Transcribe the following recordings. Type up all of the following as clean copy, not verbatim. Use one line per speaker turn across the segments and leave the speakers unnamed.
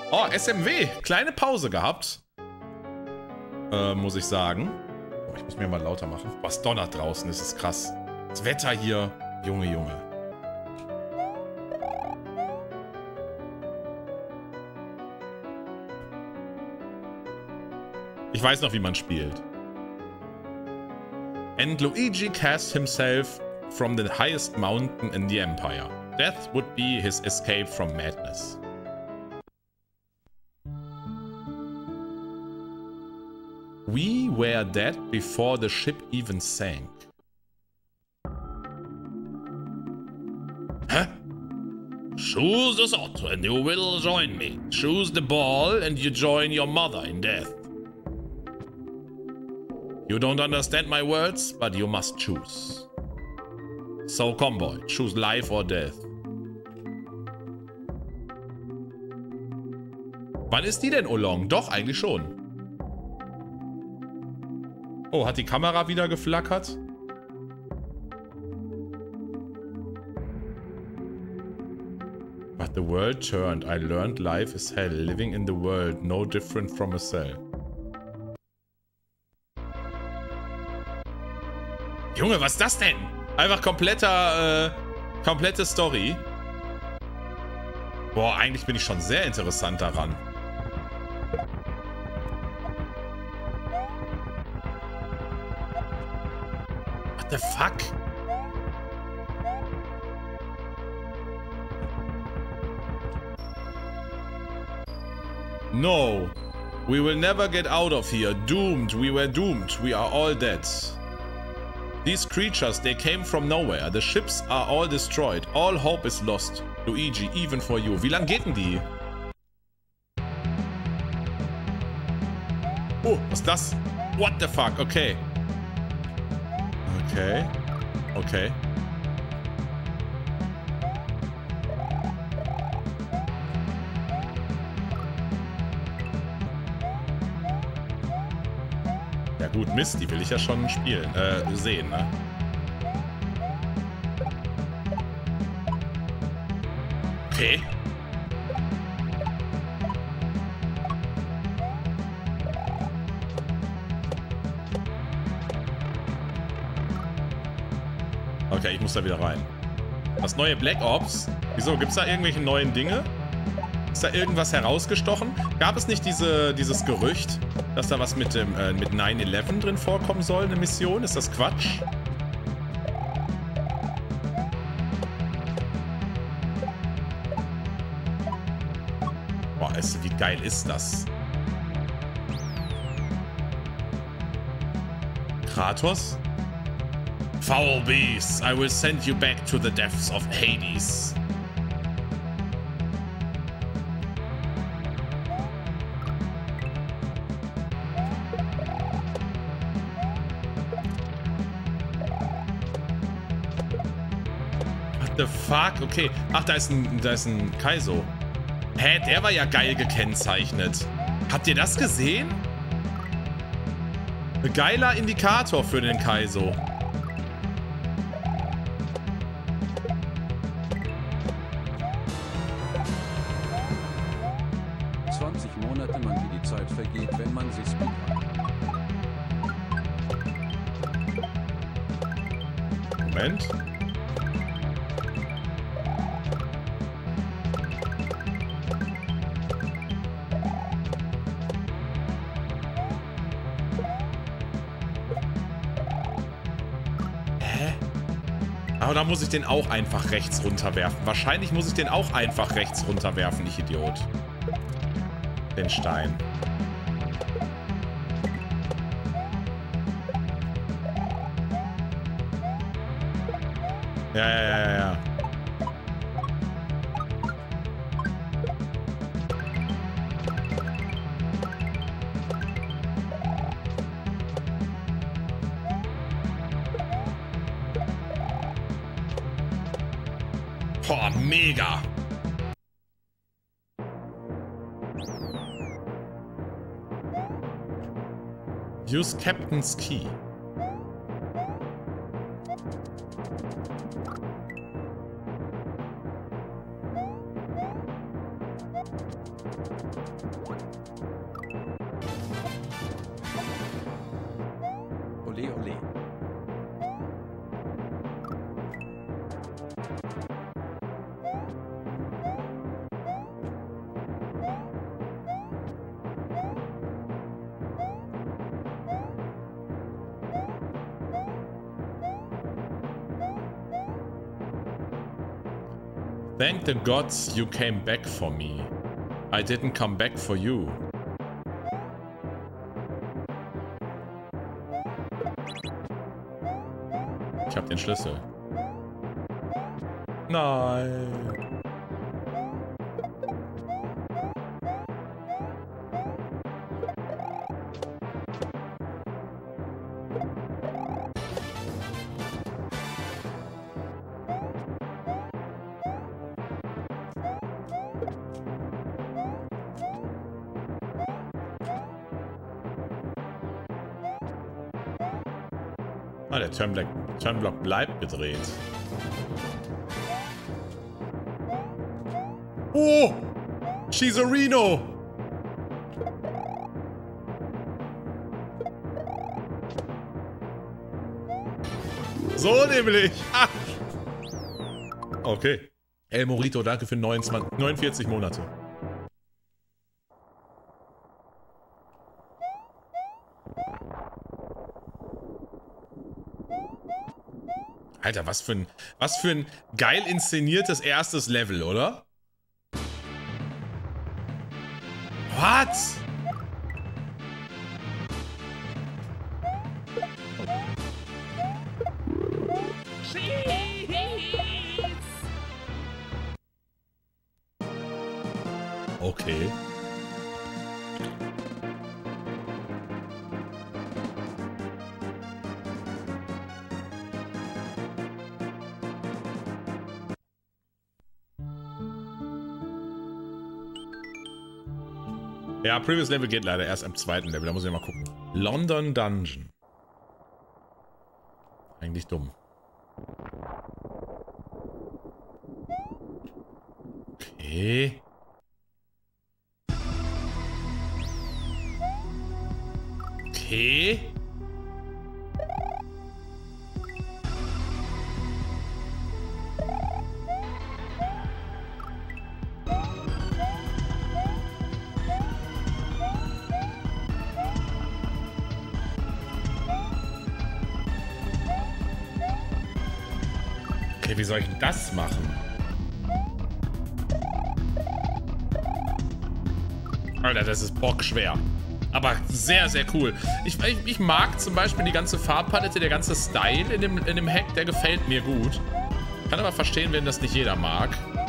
Oh, SMW. Kleine Pause gehabt. Muss ich sagen. Oh, ich muss mir mal lauter machen. Was donnert draußen, das ist krass. Das Wetter hier. Junge, Junge. Ich weiß noch, wie man spielt. And Luigi cast himself from the highest mountain in the Empire. Death would be his escape from madness. We were dead before the ship even sank. Hä? Choose the sword and you will join me. Choose the ball and you join your mother in death. You don't understand my words, but you must choose. So, Comboy, choose life or death. Wann ist die denn, Olong? Doch, eigentlich schon. Oh, hat die Kamera wieder geflackert? But the world turned. I learned life is hell. Living in the world, no different from a cell. Junge, was ist das denn? Einfach komplette Story. Boah, eigentlich bin ich schon sehr interessant daran. What the fuck? No. We will never get out of here. Doomed. We were doomed. We are all dead. These creatures, they came from nowhere. The ships are all destroyed. All hope is lost. Luigi, even for you. Wie lang geht denn die? Oh, was ist das? What the fuck? Okay. Okay. Okay. Ja gut, Mist, die will ich ja schon spielen, sehen, ne? Okay. Okay, ich muss da wieder rein. Das neue Black Ops? Wieso? Gibt's da irgendwelche neuen Dinge? Ist da irgendwas herausgestochen? Gab es nicht dieses Gerücht, dass da was mit 9/11 drin vorkommen soll, eine Mission? Ist das Quatsch? Boah, wie geil ist das? Kratos? Foul beasts, I will send you back to the depths of Hades. What the fuck? Okay. Ach, da ist ein Kaizo. Hä, der war ja geil gekennzeichnet. Habt ihr das gesehen? Ein geiler Indikator für den Kaizo.
Vergeht, wenn man sie speedrunnt.
Moment. Hä? Aber da muss ich den auch einfach rechts runterwerfen. Wahrscheinlich muss ich den auch einfach rechts runterwerfen, ich Idiot. Den Stein. Ja. Boah, mega. Use Captain's Key. Thank the gods you came back for me. I didn't come back for you. Ich hab den Schlüssel. Nein. Ah, der Turnblock bleibt gedreht. Oh! She's a Reno! So nämlich! Ah. Okay. El Morito, danke für 49 Monate. Alter, was für ein geil inszeniertes erstes Level, oder? What? Okay. Ja, Previous Level geht leider erst am zweiten Level, da muss ich mal gucken. London Dungeon. Eigentlich dumm. Okay. Okay. Okay, wie soll ich denn das machen? Alter, das ist bockschwer. Aber sehr, sehr cool. Ich mag zum Beispiel die ganze Farbpalette, der ganze Style in dem Hack, der gefällt mir gut. Kann aber verstehen, wenn das nicht jeder mag.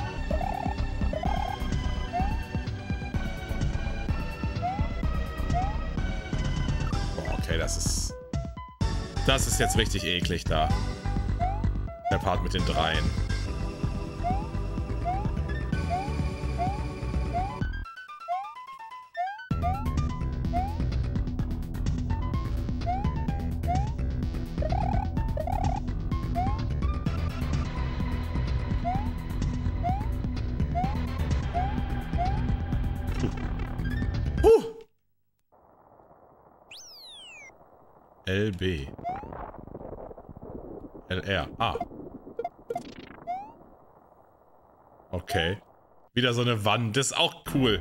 Boah, okay, das ist jetzt richtig eklig da. Der Part mit den Dreien. LB. LR. Ah. Okay. Wieder so eine Wand. Das ist auch cool.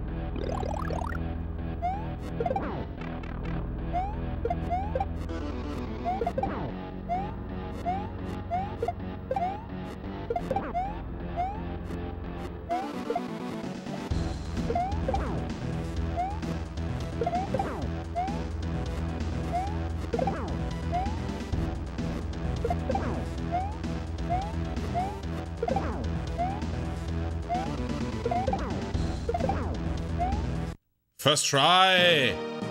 First try!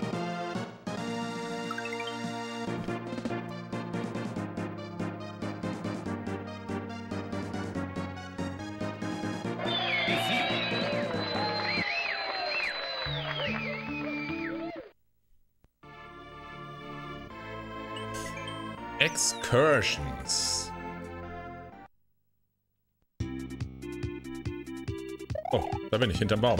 Excursions. Oh, da bin ich hinterm Baum.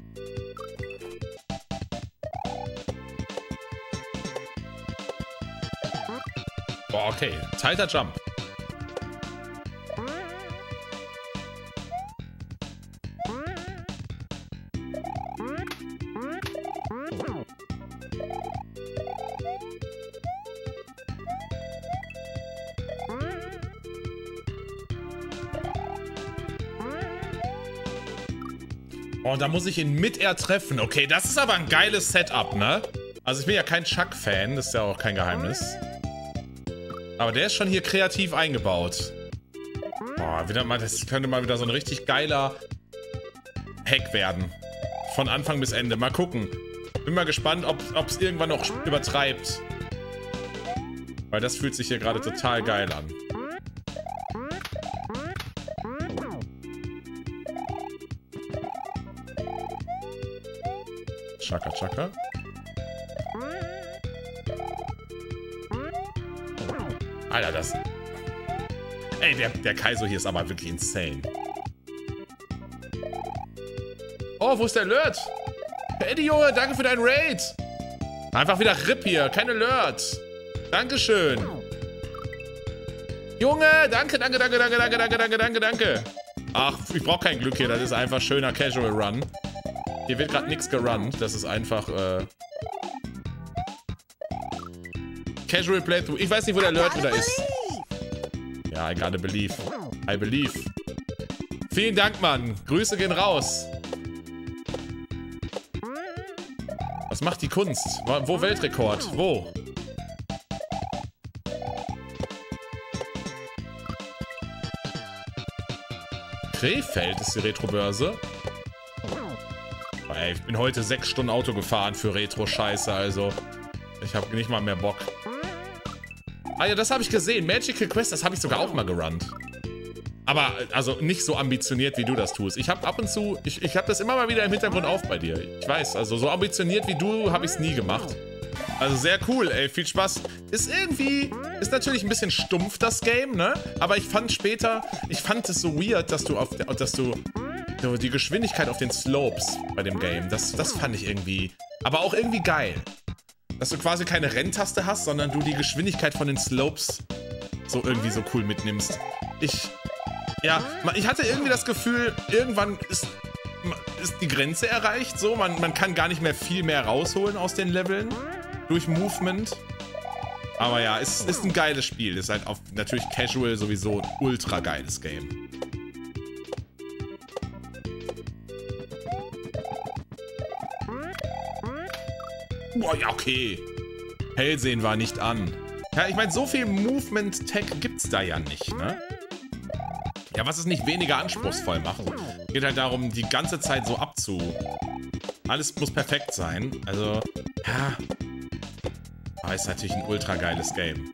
Boah, okay. Tighter Jump. Oh, da muss ich ihn mit treffen. Okay, das ist aber ein geiles Setup, ne? Also ich bin ja kein Chuck-Fan, das ist ja auch kein Geheimnis. Aber der ist schon hier kreativ eingebaut. Boah, wieder mal, das könnte mal wieder so ein richtig geiler Hack werden. Von Anfang bis Ende. Mal gucken. Bin mal gespannt, ob es irgendwann noch übertreibt. Weil das fühlt sich hier gerade total geil an. Chaka Chaka. Alter, das... Ey, der Kaizo hier ist aber wirklich insane. Oh, wo ist der Alert? Eddie, Junge, danke für deinen Raid. Einfach wieder RIP hier, kein Alert. Dankeschön. Junge, danke. Ach, ich brauche kein Glück hier, das ist einfach schöner Casual Run. Hier wird gerade nichts gerunnt, das ist einfach, Casual Playthrough. Ich weiß nicht, wo der Alert wieder ist. Ja, I gotta believe. I believe. Vielen Dank, Mann. Grüße gehen raus. Was macht die Kunst? Wo Weltrekord? Wo? Krefeld ist die Retrobörse. Ey, ich bin heute 6 Stunden Auto gefahren für Retro-Scheiße, also ich habe nicht mal mehr Bock. Ah ja, das habe ich gesehen. Magical Quest, das habe ich sogar auch mal gerunnt. Aber, also, nicht so ambitioniert, wie du das tust. Ich habe ab und zu, ich habe das immer mal wieder im Hintergrund auf bei dir. Ich weiß, also so ambitioniert wie du habe ich es nie gemacht. Also sehr cool, ey, viel Spaß. Ist natürlich ein bisschen stumpf, das Game, ne? Aber ich fand später, ich fand es so weird, dass du die Geschwindigkeit auf den Slopes bei dem Game, das fand ich irgendwie, aber auch irgendwie geil. Dass du quasi keine Renntaste hast, sondern du die Geschwindigkeit von den Slopes so irgendwie so cool mitnimmst. Ich hatte irgendwie das Gefühl, irgendwann ist die Grenze erreicht, so. Man kann gar nicht mehr viel mehr rausholen aus den Leveln durch Movement. Aber ja, es ist ein geiles Spiel. Ist halt natürlich casual sowieso ein ultra geiles Game. Boah, ja, okay. Hellsehen war nicht an. Ja, ich meine, so viel Movement-Tech gibt's da ja nicht, ne? Ja, was es nicht weniger anspruchsvoll macht. Geht halt darum, die ganze Zeit so Alles muss perfekt sein. Also, ja. Aber ist natürlich ein ultra geiles Game.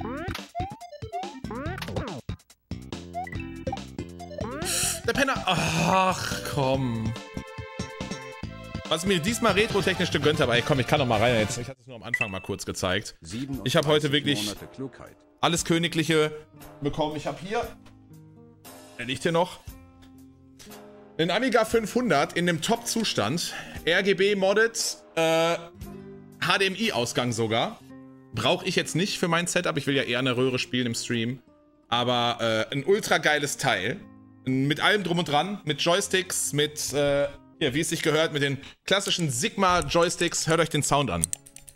Der Penner. Ach, komm. Was mir diesmal retrotechnisch gegönnt habe, ey, komm, ich kann noch mal rein jetzt. Ich hatte es nur am Anfang mal kurz gezeigt. Ich habe heute wirklich alles Königliche bekommen. Ich habe hier, der liegt hier noch, einen Amiga 500 in dem Top-Zustand. RGB-modded, HDMI-Ausgang sogar. Brauche ich jetzt nicht für mein Setup. Ich will ja eher eine Röhre spielen im Stream. Aber ein ultra geiles Teil. Mit allem drum und dran. Mit Joysticks, mit... ja, wie es sich gehört, mit den klassischen Sigma-Joysticks. Hört euch den Sound an.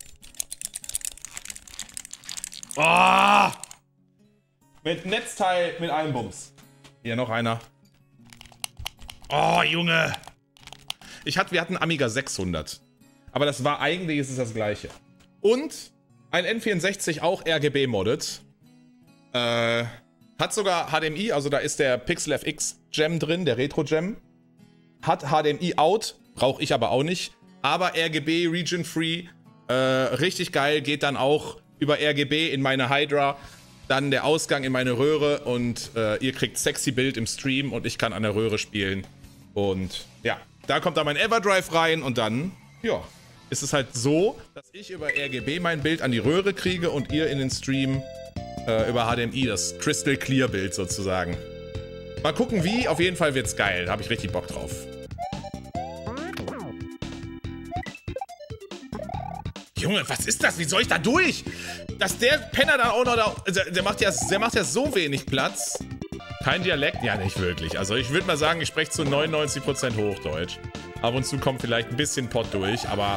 Oh! Mit Netzteil, mit allem Bums. Hier noch einer. Oh, Junge! Wir hatten Amiga 600. Aber das war eigentlich, ist es das gleiche. Und ein N64 auch RGB-modded. Hat sogar HDMI, also da ist der Pixel FX Gem drin, der Retro-Gem. Hat HDMI out, brauche ich aber auch nicht. Aber RGB, Region-Free, richtig geil, geht dann auch über RGB in meine Hydra. Dann der Ausgang in meine Röhre und ihr kriegt sexy Bild im Stream und ich kann an der Röhre spielen. Und ja, da kommt dann mein Everdrive rein und dann, ja, ist es halt so, dass ich über RGB mein Bild an die Röhre kriege und ihr in den Stream über HDMI, das Crystal Clear Bild sozusagen. Mal gucken wie, auf jeden Fall wird's geil, da habe ich richtig Bock drauf. Junge, was ist das? Wie soll ich da durch? Dass der Penner da auch noch da... Der macht ja so wenig Platz. Kein Dialekt? Ja, nicht wirklich. Also ich würde mal sagen, ich spreche zu 99% Hochdeutsch. Ab und zu kommt vielleicht ein bisschen Pott durch, aber...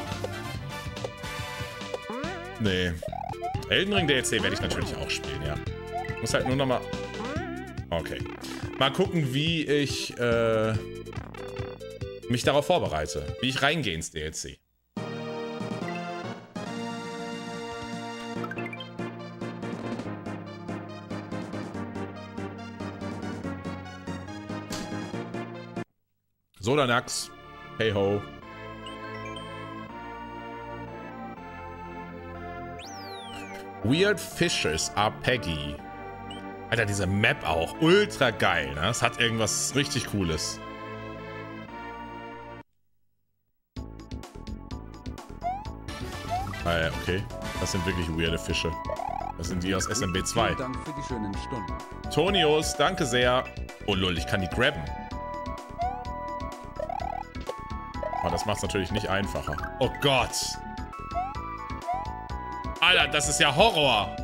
Nee. Elden Ring DLC werde ich natürlich auch spielen, ja. Muss halt nur noch mal... Okay. Mal gucken, wie ich mich darauf vorbereite, wie ich reingehe ins DLC. Sodanax. Hey ho. Weird Fishes are Peggy. Alter, diese Map auch. Ultra geil, ne? Es hat irgendwas richtig Cooles. Okay. Das sind wirklich weirde Fische. Das sind die aus SMB 2.
Vielen Dank für die schönen Stunden.
Tonius, danke sehr. Oh lol, ich kann die grabben. Aber das macht es natürlich nicht einfacher. Oh Gott. Alter, das ist ja Horror.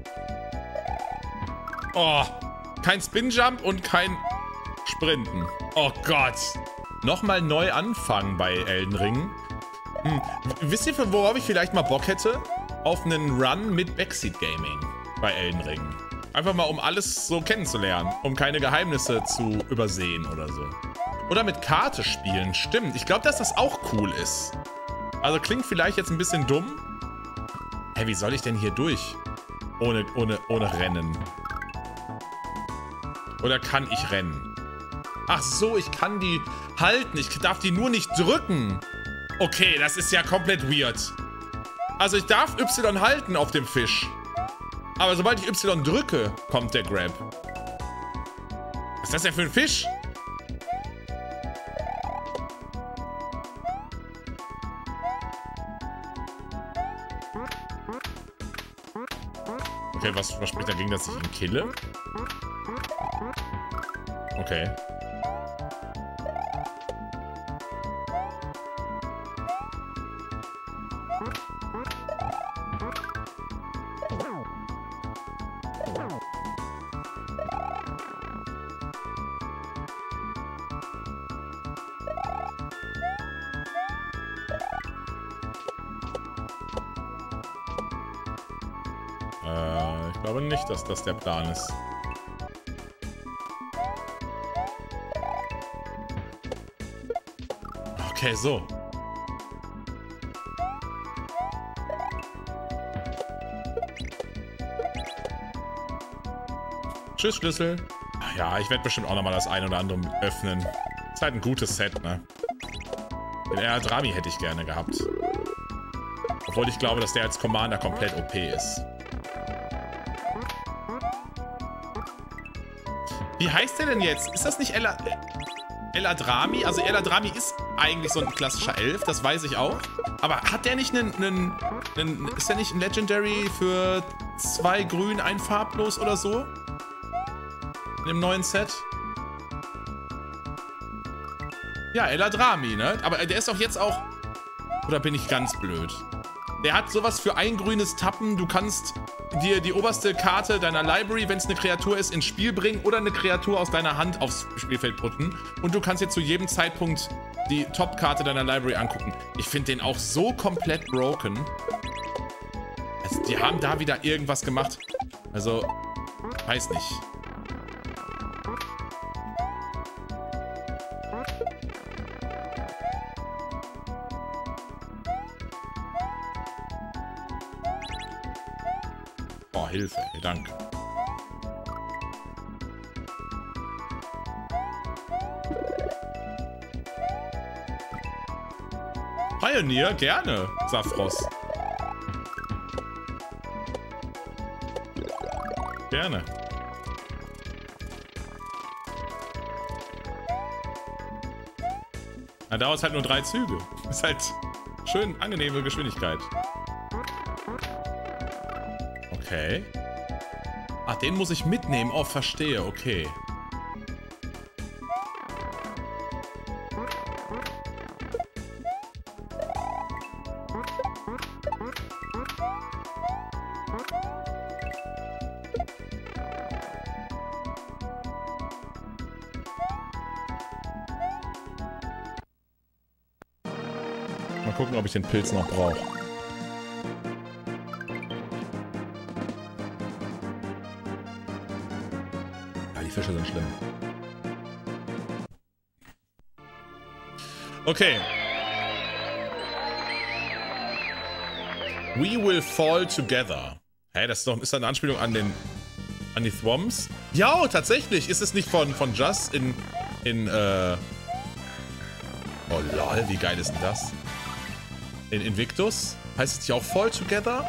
Oh. Kein Spin-Jump und kein Sprinten. Oh Gott. Nochmal neu anfangen bei Elden Ring. Wisst ihr, worauf ich vielleicht mal Bock hätte? Auf einen Run mit Backseat Gaming bei Elden Ring. Einfach mal, um alles so kennenzulernen. Um keine Geheimnisse zu übersehen oder so. Oder mit Karte spielen. Stimmt. Ich glaube, dass das auch cool ist. Also klingt vielleicht jetzt ein bisschen dumm. Hä, wie soll ich denn hier durch? Ohne Rennen. Oder kann ich rennen? Ach so, ich kann die halten. Ich darf die nur nicht drücken. Okay, das ist ja komplett weird. Also ich darf Y halten auf dem Fisch. Aber sobald ich Y drücke, kommt der Grab. Was ist das denn für ein Fisch? Okay, was spricht dagegen, dass ich ihn kille? Okay. Ich glaube nicht, dass das der Plan ist. Okay, so. Tschüss, Schlüssel. Ach ja, ich werde bestimmt auch nochmal das ein oder andere öffnen. Ist halt ein gutes Set, ne? Den Eladrami hätte ich gerne gehabt. Obwohl ich glaube, dass der als Commander komplett OP ist. Wie heißt der denn jetzt? Ist das nicht Eladrami? Also Eladrami ist eigentlich so ein klassischer Elf, das weiß ich auch. Aber hat der nicht ist der nicht ein Legendary für 2 grün, 1 farblos oder so? In dem neuen Set? Ja, Eladrami, ne? Aber der ist doch jetzt auch... Oder bin ich ganz blöd? Der hat sowas für ein grünes Tappen. Du kannst dir die oberste Karte deiner Library, wenn es eine Kreatur ist, ins Spiel bringen oder eine Kreatur aus deiner Hand aufs Spielfeld putten. Und du kannst dir zu jedem Zeitpunkt die Top-Karte deiner Library angucken. Ich finde den auch so komplett broken. Also, die haben da wieder irgendwas gemacht. Also, weiß nicht. Oh, Hilfe. Hey, danke. Pioneer, gerne, Safros. Gerne. Na, dauert halt nur 3 Züge. Ist halt schön angenehme Geschwindigkeit. Okay. Ach, den muss ich mitnehmen. Oh, verstehe. Okay. Mal gucken, ob ich den Pilz noch brauche. Ja, die Fische sind schlimm. Okay. We will fall together. Hä, das ist eine Anspielung an die Thwoms? Ja, tatsächlich. Ist es nicht von Just oh lol, wie geil ist denn das? In Invictus? Heißt es nicht auch Fall Together?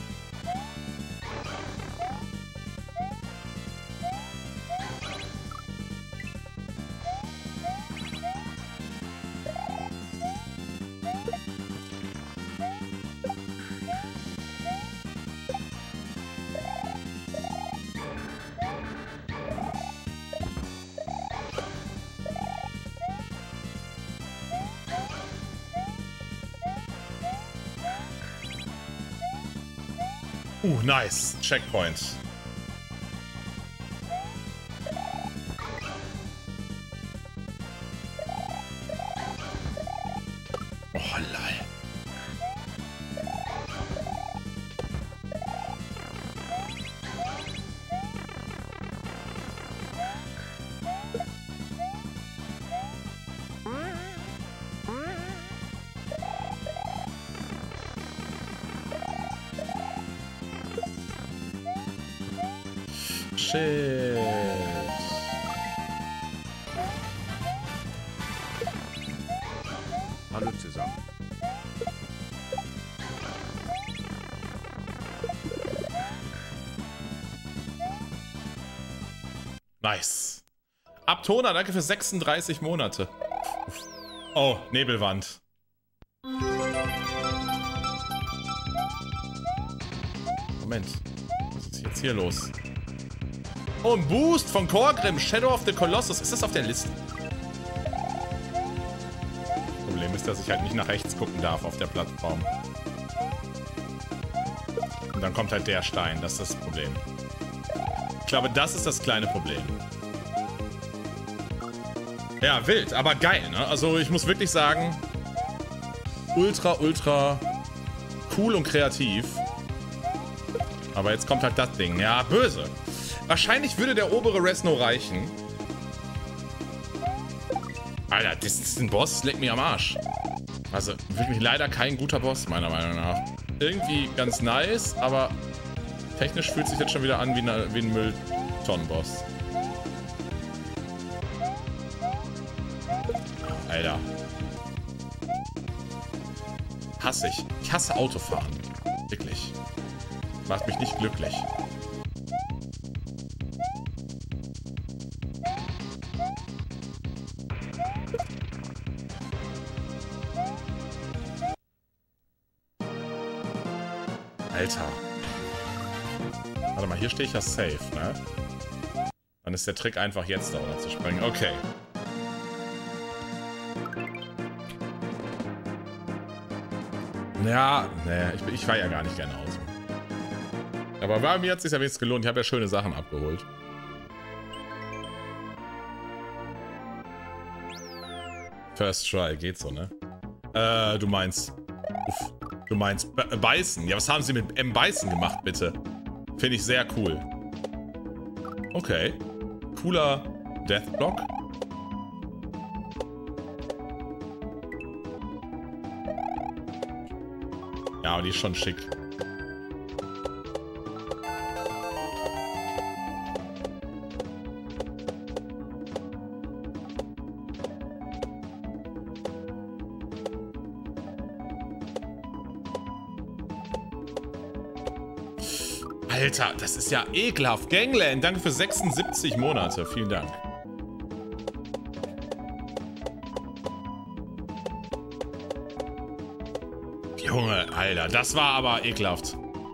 Nice. Checkpoint. Oh, lol. Shit.
Hallo zusammen.
Nice. Abtona, danke für 36 Monate. Oh, Nebelwand. Moment. Was ist jetzt hier los? Oh, ein Boost von Korgrim, Shadow of the Colossus. Ist das auf der Liste? Problem ist, dass ich halt nicht nach rechts gucken darf auf der Plattform. Und dann kommt halt der Stein. Das ist das Problem. Ich glaube, das ist das kleine Problem. Ja, wild, aber geil, ne? Also ich muss wirklich sagen, ultra, ultra cool und kreativ. Aber jetzt kommt halt das Ding. Ja, böse. Wahrscheinlich würde der obere Resno reichen. Alter, das ist ein Boss, leck mich am Arsch. Also wirklich leider kein guter Boss, meiner Meinung nach. Irgendwie ganz nice, aber technisch fühlt sich jetzt schon wieder an wie ein Mülltonnen-Boss. Alter. Hasse ich. Ich hasse Autofahren. Wirklich. Macht mich nicht glücklich. Alter. Warte mal, hier stehe ich ja safe, ne? Dann ist der Trick einfach jetzt da runter zu springen. Okay. Ja, ne, ich war ja gar nicht gerne Auto. Aber bei mir hat es sich ja wenigstens gelohnt. Ich habe ja schöne Sachen abgeholt. First Try, geht so, ne? Du meinst... Uff. Du meinst Beißen. Ja, was haben sie mit Beißen gemacht, bitte? Finde ich sehr cool. Okay. Cooler Deathblock. Ja, aber die ist schon schick. Alter, das ist ja ekelhaft. Gangland, danke für 76 Monate. Vielen Dank. Junge, Alter, das war aber ekelhaft.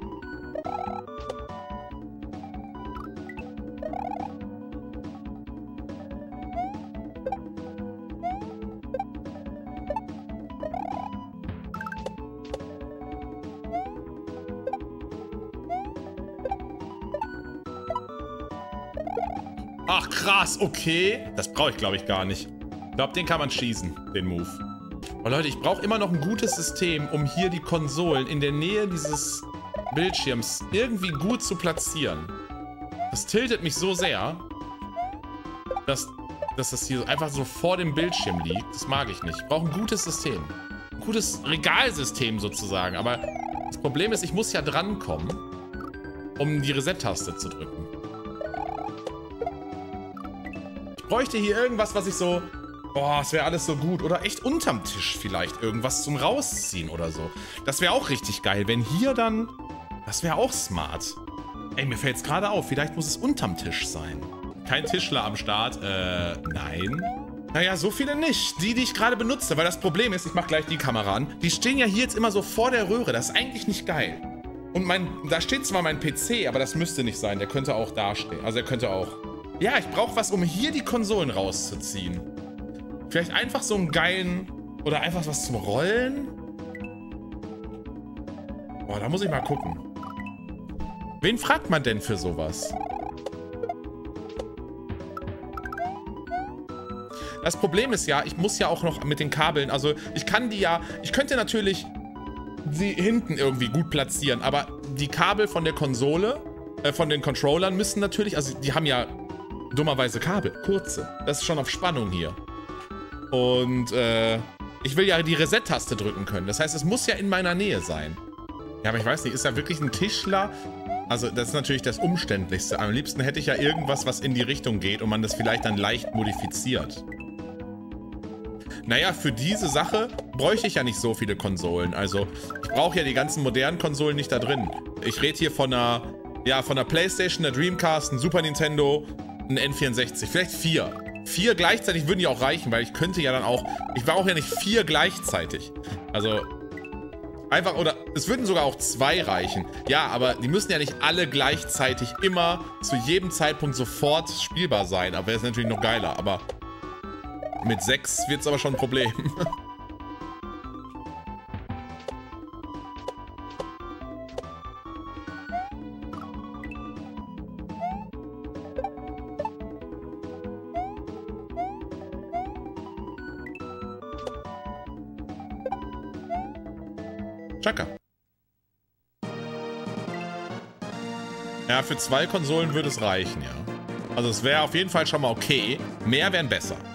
Ach krass, okay. Das brauche ich, glaube ich, gar nicht. Ich glaube, den kann man schießen, den Move. Aber Leute, ich brauche immer noch ein gutes System, um hier die Konsolen in der Nähe dieses Bildschirms irgendwie gut zu platzieren. Das tiltet mich so sehr, dass dass das hier einfach so vor dem Bildschirm liegt. Das mag ich nicht. Ich brauche ein gutes System. Ein gutes Regalsystem sozusagen. Aber das Problem ist, ich muss ja drankommen, um die Reset-Taste zu drücken. Ich bräuchte hier irgendwas, was ich so... Boah, es wäre alles so gut. Oder echt unterm Tisch vielleicht irgendwas zum Rausziehen oder so. Das wäre auch richtig geil. Wenn hier dann... Das wäre auch smart. Ey, mir fällt es gerade auf. Vielleicht muss es unterm Tisch sein. Kein Tischler am Start. Nein. Naja, so viele nicht. Die ich gerade benutze. Weil das Problem ist, ich mache gleich die Kamera an. Die stehen ja hier jetzt immer so vor der Röhre. Das ist eigentlich nicht geil. Und da steht zwar mein PC, aber das müsste nicht sein. Der könnte auch da stehen. Also er könnte auch... Ja, ich brauche was, um hier die Konsolen rauszuziehen. Vielleicht einfach so einen geilen... Oder einfach was zum Rollen? Boah, da muss ich mal gucken. Wen fragt man denn für sowas? Das Problem ist ja, ich muss ja auch noch mit den Kabeln... Also ich kann die ja... Ich könnte natürlich sie hinten irgendwie gut platzieren, aber die Kabel von der Konsole, von den Controllern müssen natürlich... Also die haben ja dummerweise Kabel, kurze. Das ist schon auf Spannung hier. Und ich will ja die Reset-Taste drücken können. Das heißt, es muss ja in meiner Nähe sein. Ja, aber ich weiß nicht, ist da wirklich ein Tischler? Also das ist natürlich das Umständlichste. Am liebsten hätte ich ja irgendwas, was in die Richtung geht und man das vielleicht dann leicht modifiziert. Naja, für diese Sache bräuchte ich ja nicht so viele Konsolen. Also ich brauche ja die ganzen modernen Konsolen nicht da drin. Ich rede hier von einer Playstation, einer Dreamcast, ein Super Nintendo, ein N64. Vielleicht 4. 4 gleichzeitig würden ja auch reichen, weil ich könnte ja dann auch... Ich brauche ja nicht 4 gleichzeitig. Also... Einfach, oder es würden sogar auch 2 reichen. Ja, aber die müssen ja nicht alle gleichzeitig immer zu jedem Zeitpunkt sofort spielbar sein. Aber wäre es natürlich noch geiler. Aber mit 6 wird es aber schon ein Problem. Chaka. Ja, für 2 Konsolen würde es reichen, ja. Also es wäre auf jeden Fall schon mal okay. Mehr wären besser.